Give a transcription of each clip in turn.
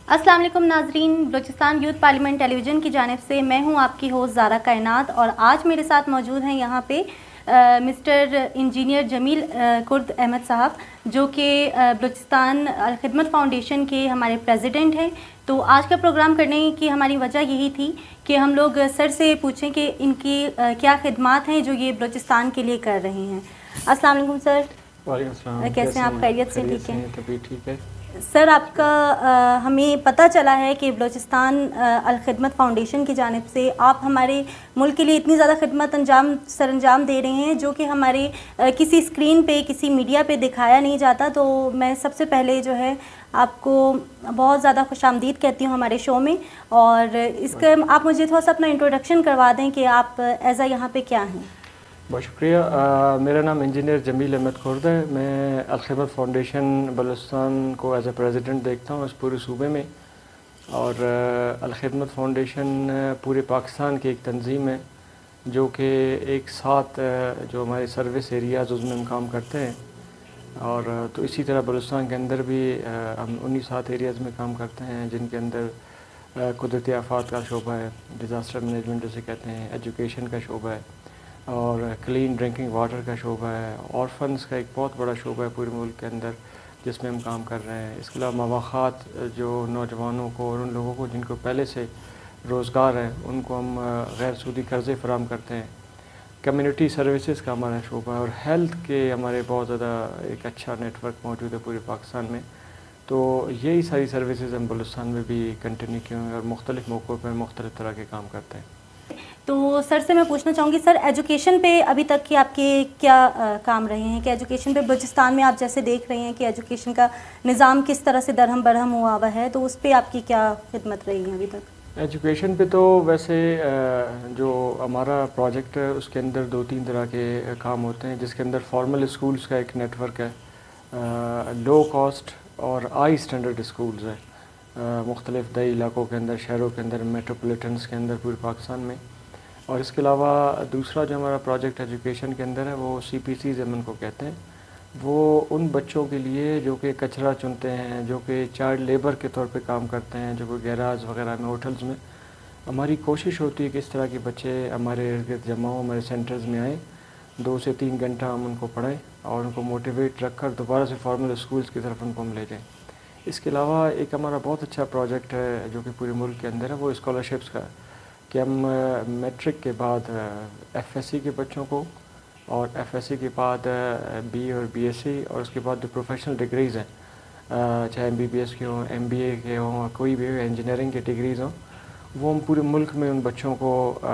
السلام علیکم ناظرین، Balochistan youth parliament television کی جانب سے میں ہوں آپ کی ہوسٹ زارا کائنات، اور آج میرے ساتھ موجود ہیں یہاں پہ مسٹر انجینئر جمیل کرد احمد صاحب، جو کہ بلوچستان الخدمت فاؤنڈیشن کے ہمارے پریزیڈنٹ ہیں۔ تو آج کا پروگرام کرنے کی ہماری وجہ یہی تھی کہ ہم لوگ سر سے پوچھیں کہ ان کی کیا خدمات ہیں جو یہ بلوچستان کے لیے کر رہے ہیں۔ السلام علیکم سر۔ وعلیکم السلام، کیسے ہیں آپ؟ خیریت سے؟ ٹھیک ہیں؟ طبیعت ٹھیک ہے سر، آپ کا ہمیں پتہ چلا ہے کہ بلوچستان الخدمت فاؤنڈیشن کی جانب سے آپ ہمارے ملک کے لیے اتنی زیادہ خدمت سر انجام دے رہے ہیں جو کہ ہمارے کسی اسکرین پہ کسی میڈیا پہ دکھایا نہیں جاتا۔ تو میں سب سے پہلے جو ہے آپ کو بہت زیادہ خوش آمدید کہتی ہوں ہمارے شو میں، اور اس کا آپ مجھے تھوڑا سا اپنا انٹروڈکشن کروا دیں کہ آپ ایز اے یہاں پہ کیا ہیں۔ بہت شکریہ۔ میرا نام انجینئر جمیل احمد کرد ہے۔ میں الخدمت فاؤنڈیشن بلوچستان کو ایز اے پریزیڈنٹ دیکھتا ہوں اس پورے صوبے میں، اور الخدمت فاؤنڈیشن پورے پاکستان کی ایک تنظیم ہے جو کہ ایک ساتھ جو ہمارے سروس ایریاز اس میں ہم کام کرتے ہیں، اور تو اسی طرح بلوچستان کے اندر بھی ہم انہی 7 ایریاز میں کام کرتے ہیں جن کے اندر قدرتی آفات کا شعبہ ہے، ڈیزاسٹر مینجمنٹ جسے کہتے ہیں، ایجوکیشن کا شعبہ ہے، اور کلین ڈرنکنگ واٹر کا شعبہ ہے، آرفنس کا ایک بہت بڑا شعبہ ہے پورے ملک کے اندر جس میں ہم کام کر رہے ہیں۔ اس کے علاوہ مواخات جو نوجوانوں کو اور ان لوگوں کو جن کو پہلے سے روزگار ہے ان کو ہم غیر سودی قرضے فراہم کرتے ہیں۔ کمیونٹی سروسز کا ہمارا شعبہ ہے، اور ہیلتھ کے ہمارے بہت زیادہ ایک اچھا نیٹ ورک موجود ہے پورے پاکستان میں۔ تو یہی ساری سروسز ہم بلوچستان میں بھی کنٹینیو کیے ہیں اور مختلف موقعوں پر مختلف طرح کے کام کرتے ہیں۔ تو سر سے میں پوچھنا چاہوں گی، سر ایجوکیشن پہ ابھی تک کی آپ کے کیا کام رہے ہیں کہ ایجوکیشن پہ بلوچستان میں آپ جیسے دیکھ رہے ہیں کہ ایجوکیشن کا نظام کس طرح سے درہم برہم ہوا ہوا ہے، تو اس پہ آپ کی کیا خدمت رہی ہے ابھی تک؟ ایجوکیشن پہ تو ویسے جو ہمارا پروجیکٹ ہے اس کے اندر 2-3 طرح کے کام ہوتے ہیں، جس کے اندر فارمل اسکولز کا ایک نیٹ ورک ہے، لو کاسٹ اور ہائی اسٹینڈرڈ اسکولز ہے مختلف دیہی علاقوں کے اندر، شہروں کے اندر، میٹروپولیٹنس کے اندر پورے پاکستان میں۔ اور اس کے علاوہ دوسرا جو ہمارا پروجیکٹ ایجوکیشن کے اندر ہے وہ CPCs ہم ان کو کہتے ہیں، وہ ان بچوں کے لیے جو کہ کچرا چنتے ہیں، جو کہ چائلڈ لیبر کے طور پہ کام کرتے ہیں، جو کہ گیراج وغیرہ میں، ہوٹلز میں۔ ہماری کوشش ہوتی ہے کہ اس طرح کے بچے ہمارے ارد گرد جمع ہوں، ہمارے سینٹرز میں آئیں، 2 سے 3 گھنٹہ ہم ان کو پڑھائیں اور ان کو موٹیویٹ رکھ کر دوبارہ سے فارمل اسکولز کی طرف ان کو ہم لے جائیں۔ اس کے علاوہ ایک ہمارا بہت اچھا پروجیکٹ ہے جو کہ پورے ملک کے اندر ہے، وہ اسکالرشپس کا ہے کہ ہم میٹرک کے بعد FSC کے بچوں کو، اور FSC کے بعد BA اور BSc، اور اس کے بعد جو پروفیشنل ڈگریز ہیں، چاہے MBBS کے ہوں، MBA کے ہوں، کوئی بھی انجینئرنگ کے ڈگریز ہوں، وہ ہم پورے ملک میں ان بچوں کو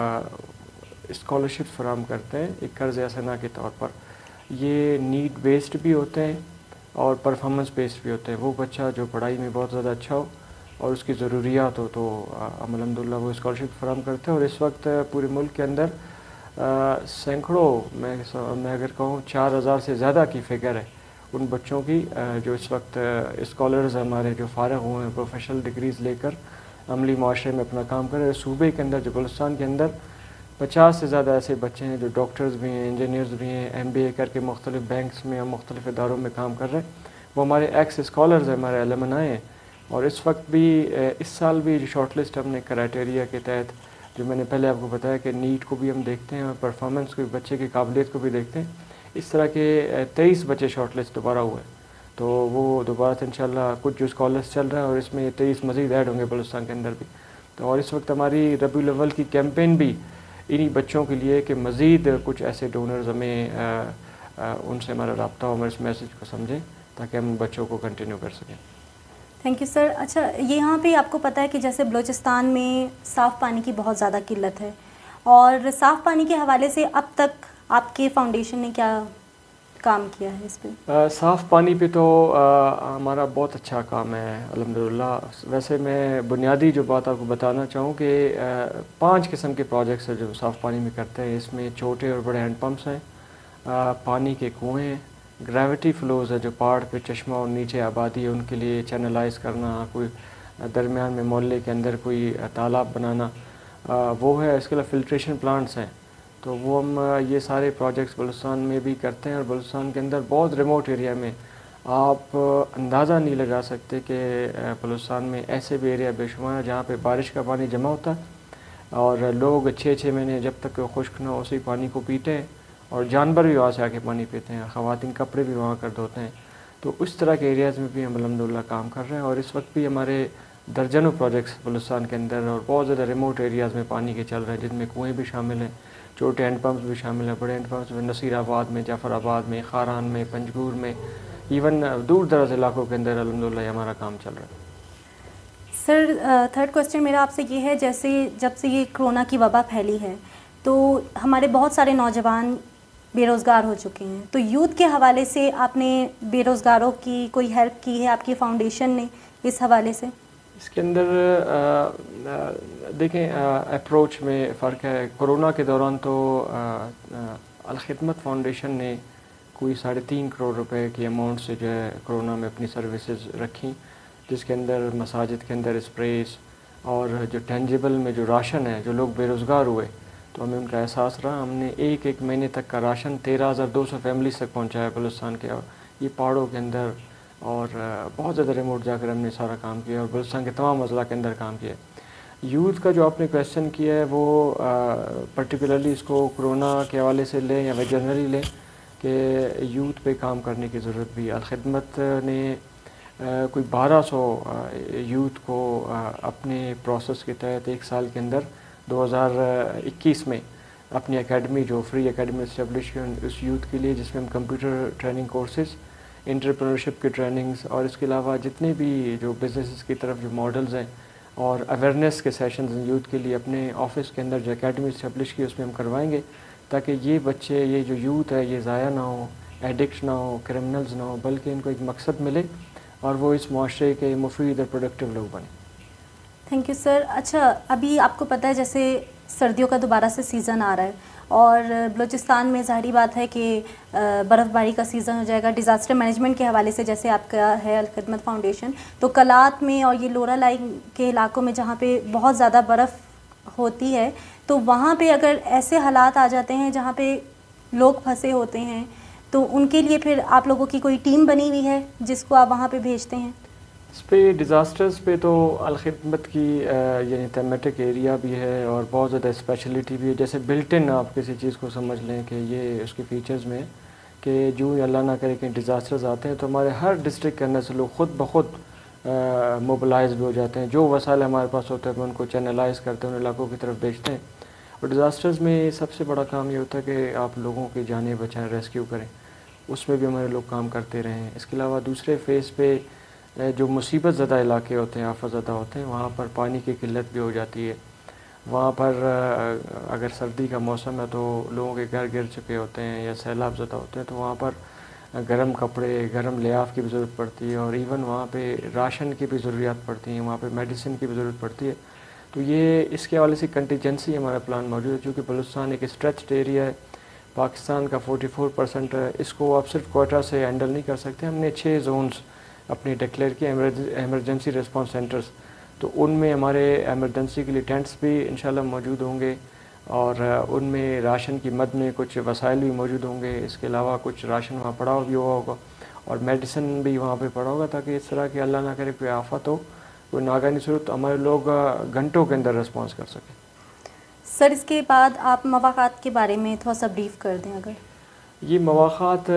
اسکالرشپ فراہم کرتے ہیں ایک قرض حسنہ کے طور پر۔ یہ نیڈ بیسڈ بھی ہوتے ہیں اور پرفارمنس بیسڈ بھی ہوتے ہیں۔ وہ بچہ جو پڑھائی میں بہت زیادہ اچھا ہو اور اس کی ضروریات ہو تو ہم الحمدللہ وہ اسکالرشپ فراہم کرتے ہیں، اور اس وقت پورے ملک کے اندر سینکڑوں، میں اگر کہوں 4000 سے زیادہ کی فگر ہے ان بچوں کی جو اس وقت اسکالرز ہمارے جو فارغ ہوئے ہیں پروفیشنل ڈگریز لے کر عملی معاشرے میں اپنا کام کر رہے ہیں۔ صوبے کے اندر جو بلوچستان کے اندر 50 سے زیادہ ایسے بچے ہیں جو ڈاکٹرز بھی ہیں، انجینئرز بھی ہیں، MBA کر کے مختلف بینکس میں اور مختلف اداروں میں کام کر رہے ہیں۔ وہ ہمارے ایکس اسکالرز ہیں، ہمارے الومنائی ہیں، اور اس وقت بھی اس سال بھی جو شارٹ لسٹ ہم نے کرائٹیریا کے تحت، جو میں نے پہلے آپ کو بتایا کہ نیٹ کو بھی ہم دیکھتے ہیں اور پرفارمنس کو بھی، بچے کی قابلیت کو بھی دیکھتے ہیں، اس طرح کے 23 بچے شارٹ لسٹ دوبارہ ہوئے، تو وہ دوبارہ سے انشاءاللہ کچھ جو اسکالرس چل رہے ہیں اور اس میں 23 مزید ایڈ ہوں گے بلوچستان کے اندر بھی۔ تو اور اس وقت ہماری ربیع الاول کی کیمپین بھی انہی بچوں کے لیے کہ مزید کچھ ایسے ڈونرز ہمیں ان سے ہمارا رابطہ ہو، ہمارے اس میسج کو سمجھیں تاکہ ہم بچوں کو کنٹینیو کر سکیں۔ Thank you sir. اچھا، یہاں پہ آپ کو پتہ ہے کہ جیسے بلوچستان میں صاف پانی کی بہت زیادہ قلت ہے، اور صاف پانی کے حوالے سے اب تک آپ کے فاؤنڈیشن نے کیا کام کیا ہے اس پہ؟ صاف پانی پہ تو ہمارا بہت اچھا کام ہے الحمدللہ۔ ویسے میں بنیادی جو بات آپ کو بتانا چاہوں کہ 5 قسم کے پروجیکٹس ہیں جو صاف پانی میں کرتے ہیں۔ اس میں چھوٹے اور بڑے ہینڈ پمپس ہیں، پانی کے کنویں ہیں، گریویٹی فلوز ہے جو پہاڑ پہ چشمہ اور نیچے آبادی ہے ان کے لیے چینلائز کرنا، کوئی درمیان میں محلے کے اندر کوئی تالاب بنانا، وہ ہے۔ اس کے علاوہ فلٹریشن پلانٹس ہیں، تو وہ ہم یہ سارے پروجیکٹس بلوچستان میں بھی کرتے ہیں، اور بلوچستان کے اندر بہت ریموٹ ایریا میں آپ اندازہ نہیں لگا سکتے کہ بلوچستان میں ایسے بھی ایریا بے شمار ہیں جہاں پہ بارش کا پانی جمع ہوتا ہے اور لوگ 6 مہینے جب تک خشک نہ ہو اسی پانی کو پیتے ہیں، اور جانور بھی وہاں سے آ کے پانی پیتے ہیں، خواتین کپڑے بھی وہاں کر دھوتے ہیں. تو اس طرح کے ایریاز میں بھی ہم الحمدللہ کام کر رہے ہیں، اور اس وقت بھی ہمارے درجنوں پروجیکٹس بلوچستان کے اندر اور بہت زیادہ ریموٹ ایریاز میں پانی کے چل رہے ہیں، جن میں کنویں بھی شامل ہیں، چھوٹے ہینڈ پمپس بھی شامل ہیں، بڑے ہینڈ پمپس بھی نصیر آباد میں، جعفر آباد میں، خاران میں، پنجگور میں، ایون دور دراز علاقوں کے اندر الحمدللہ یہ ہمارا کام چل رہا ہے. سر تھرڈ کوسچن میرا آپ سے یہ ہے، جیسے جب سے یہ کرونا کی وبا پھیلی ہے تو ہمارے بہت سارے نوجوان بے روزگار ہو چکے ہیں، تو یوتھ کے حوالے سے آپ نے بے روزگاروں کی کوئی ہیلپ کی ہے آپ کی فاؤنڈیشن نے اس حوالے سے؟ اس کے اندر دیکھیں اپروچ میں فرق ہے. کرونا کے دوران تو الخدمت فاؤنڈیشن نے کوئی 3.5 کروڑ روپے کی اماؤنٹ سے جو ہے کرونا میں اپنی سروسز رکھیں، جس کے اندر مساجد کے اندر اسپریز اور جو ٹینجیبل میں جو راشن ہے، جو لوگ بے روزگار ہوئے تو ہمیں ان کا احساس رہا. ہم نے ایک مہینے تک کا راشن 13,200 فیملیز تک پہنچایا بلوچستان کے، یہ پہاڑوں کے اندر اور بہت زیادہ ریموٹ جا کر ہم نے سارا کام کیا اور بلوچستان کے تمام اضلاع کے اندر کام کیا. یوتھ کا جو آپ نے کویشچن کیا ہے وہ پرٹیکولرلی اس کو کرونا کے حوالے سے لیں یا جنرلی لیں کہ یوتھ پہ کام کرنے کی ضرورت بھی. الخدمت نے کوئی 1200 یوتھ کو اپنے پروسیس کے تحت 1 سال کے اندر 2021 میں اپنی اکیڈمی جو فری اکیڈمی اسٹیبلش کی اس یوتھ کے لیے، جس میں ہم کمپیوٹر ٹریننگ کورسز، انٹرپرینورشپ کی ٹریننگز اور اس کے علاوہ جتنے بھی جو بزنسز کی طرف جو ماڈلز ہیں اور اویئرنیس کے سیشنز ہیں یوتھ کے لیے، اپنے آفس کے اندر جو اکیڈمی اسٹیبلش کی اس میں ہم کروائیں گے، تاکہ یہ بچے، یہ جو یوتھ ہے یہ ضائع نہ ہو، ایڈکٹ نہ ہو، کرمنلز نہ ہو، بلکہ ان کو ایک مقصد ملے اور وہ اس معاشرے کے مفید اور پروڈکٹیو لوگ بنیں. Thank you sir. اچھا، ابھی آپ کو پتہ ہے جیسے سردیوں کا دوبارہ سے سیزن آ رہا ہے اور بلوچستان میں ظاہری بات ہے کہ برف باری کا سیزن ہو جائے گا. ڈیزاسٹر مینجمنٹ کے حوالے سے جیسے آپ کا ہے الخدمت فاؤنڈیشن، تو کلات میں اور یہ لورا لائن کے علاقوں میں جہاں پہ بہت زیادہ برف ہوتی ہے، تو وہاں پہ اگر ایسے حالات آ جاتے ہیں جہاں پہ لوگ پھنسے ہوتے ہیں، تو ان کے لیے پھر آپ لوگوں کی کوئی ٹیم بنی ہوئی ہے جس کو آپ وہاں پہ بھیجتے ہیں؟ اس پہ ڈیزاسٹرز پہ تو الخدمت کی یعنی تھیمیٹک ایریا بھی ہے اور بہت زیادہ اسپیشلٹی بھی ہے. جیسے بلٹن آپ کسی چیز کو سمجھ لیں کہ یہ اس کے فیچرز میں کہ جو اللہ نہ کرے کہ ڈیزاسٹرز آتے ہیں تو ہمارے ہر ڈسٹرکٹ کے اندر سے لوگ خود بخود موبلائز بھی ہو جاتے ہیں. جو وسائل ہمارے پاس ہوتے ہیں ہم ان کو چینلائز کرتے ہیں، ان علاقوں کی طرف بھیجتے ہیں. اور ڈیزاسٹرز میں سب سے بڑا کام یہ ہوتا ہے کہ آپ لوگوں کی جانیں بچائیں، ریسکیو کریں. اس میں بھی ہمارے لوگ کام کرتے رہے ہیں. اس کے علاوہ دوسرے فیز پہ جو مصیبت زدہ علاقے ہوتے ہیں، آفت زدہ ہوتے ہیں، وہاں پر پانی کی قلت بھی ہو جاتی ہے. وہاں پر اگر سردی کا موسم ہے تو لوگوں کے گھر گر چکے ہوتے ہیں یا سیلاب زدہ ہوتے ہیں، تو وہاں پر گرم کپڑے، گرم لحاف کی بھی ضرورت پڑتی ہے اور ایون وہاں پہ راشن کی بھی ضروریات پڑتی ہیں، وہاں پہ میڈیسن کی بھی ضرورت پڑتی ہے. تو یہ اس کے حوالے سے کنٹیجنسی ہمارا پلان موجود ہے. چونکہ بلوچستان ایک اسٹریچڈ ایریا ہے، پاکستان کا 44% ہے، اس کو آپ صرف کوئٹہ سے ہینڈل نہیں کر سکتے. ہم نے 6 زونز اپنے ڈکلیئر کیے، ایمرجنسی ریسپانس سینٹرز. تو ان میں ہمارے ایمرجنسی کے لیے ٹینٹس بھی انشاءاللہ موجود ہوں گے اور ان میں راشن کی مد میں کچھ وسائل بھی موجود ہوں گے. اس کے علاوہ کچھ راشن وہاں پڑا بھی ہوا ہوگا اور میڈیسن بھی وہاں پہ پڑا ہوگا، تاکہ اس طرح کی اللہ نہ کرے کوئی آفت ہو، کوئی ناگہانی صورت، ہمارے لوگ گھنٹوں کے اندر رسپانس کر سکیں. سر اس کے بعد آپ مواقعات کے بارے میں تھوڑا سا بریف کر دیں اگر. یہ مواقعات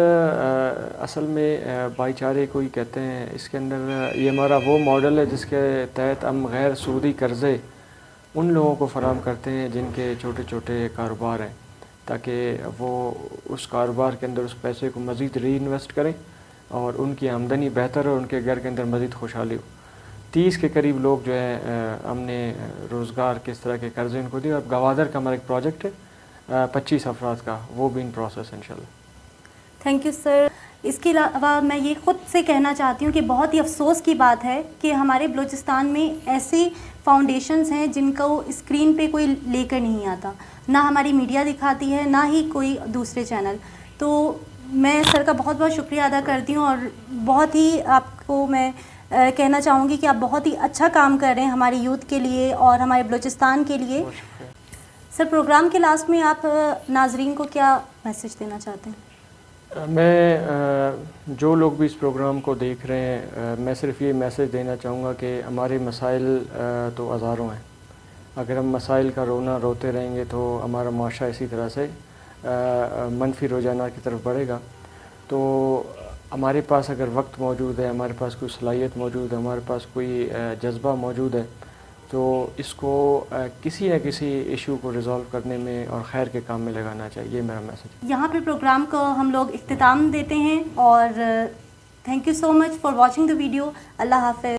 اصل میں بھائی چارے کو ہی کہتے ہیں. اس کے اندر یہ ہمارا وہ ماڈل ہے جس کے تحت ہم غیر سودی قرضے ان لوگوں کو فراہم کرتے ہیں جن کے چھوٹے چھوٹے کاروبار ہیں، تاکہ وہ اس کاروبار کے اندر اس پیسے کو مزید ری انویسٹ کریں اور ان کی آمدنی بہتر ہو، ان کے گھر کے اندر مزید خوشحالی ہو. 30 کے قریب لوگ جو ہے ہم نے روزگار کس طرح کے قرضے ان کو دیے. اور گوادر کا ہمارا ایک پروجیکٹ ہے 25 افراد کا، وہ بھی ان پروسیس انشاءاللہ. Thank you sir. اس کے علاوہ میں یہ خود سے کہنا چاہتی ہوں کہ بہت ہی افسوس کی بات ہے کہ ہمارے بلوچستان میں ایسی فاؤنڈیشنز ہیں جن کو اسکرین پہ کوئی لے کر نہیں آتا، نہ ہماری میڈیا دکھاتی ہے، نہ ہی کوئی دوسرے چینل. تو میں سر کا بہت بہت شکریہ ادا کرتی ہوں اور بہت ہی آپ کو میں کہنا چاہوں گی کہ آپ بہت ہی اچھا کام کر رہے ہیں ہماری یوتھ کے لیے اور ہمارے بلوچستان کے لیے. سر پروگرام کے لاسٹ میں آپ ناظرین کو کیا میسج دینا چاہتے ہیں؟ میں جو لوگ بھی اس پروگرام کو دیکھ رہے ہیں میں صرف یہ میسیج دینا چاہوں گا کہ ہمارے مسائل تو ہزاروں ہیں. اگر ہم مسائل کا روتے رہیں گے تو ہمارا معاشرہ اسی طرح سے منفی رجحانات کی طرف بڑھے گا. تو ہمارے پاس اگر وقت موجود ہے, ہمارے پاس کوئی صلاحیت موجود ہے, ہمارے پاس کوئی جذبہ موجود ہے, تو اس کو کسی نہ کسی ایشو کو ریزالو کرنے میں اور خیر کے کام میں لگانا چاہیے. یہ میرا میسج. یہاں پہ پروگرام کو ہم لوگ اختتام دیتے ہیں اور thank you so much for watching the video. اللہ حافظ.